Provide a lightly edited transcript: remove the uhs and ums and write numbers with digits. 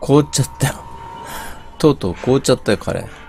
凍っちゃったよ。とうとう凍っちゃったよ、カレー。